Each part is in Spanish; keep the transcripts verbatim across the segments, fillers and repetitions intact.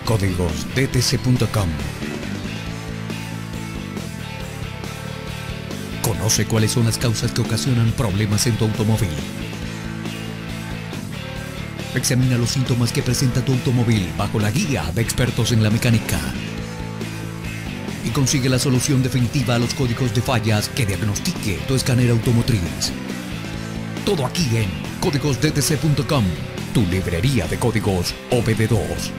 códigos d t c punto com. Conoce cuáles son las causas que ocasionan problemas en tu automóvil. Examina los síntomas que presenta tu automóvil bajo la guía de expertos en la mecánica. Y consigue la solución definitiva a los códigos de fallas que diagnostique tu escáner automotriz. Todo aquí en códigos d t c punto com, tu librería de códigos O B D dos.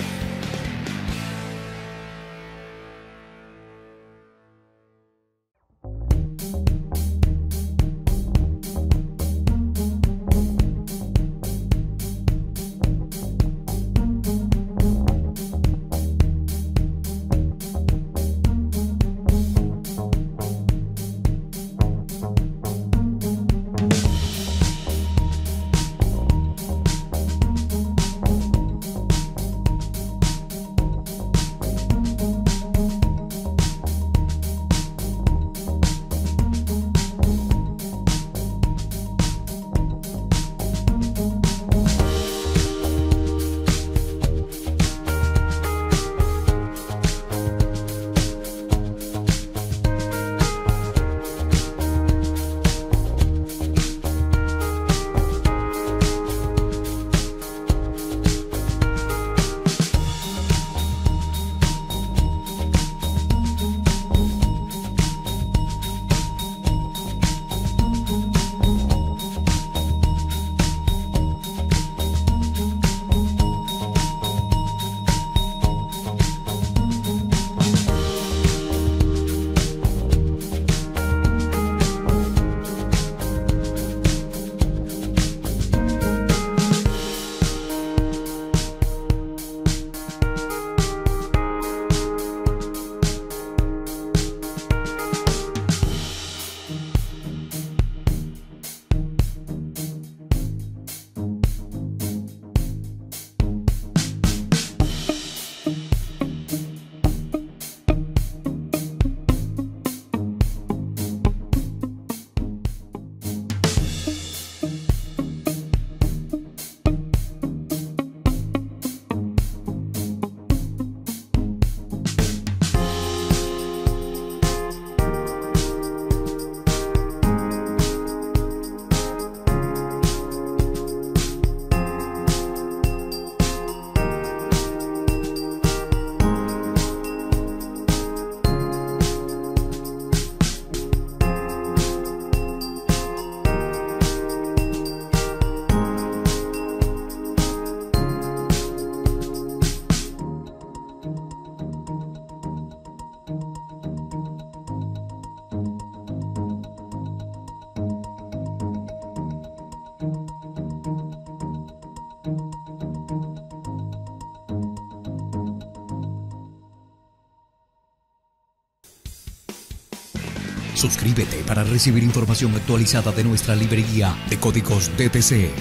Suscríbete para recibir información actualizada de nuestra librería de códigos D T C.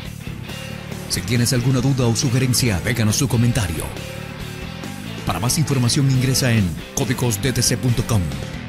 Si tienes alguna duda o sugerencia, déjanos su comentario. Para más información ingresa en códigos d t c punto com.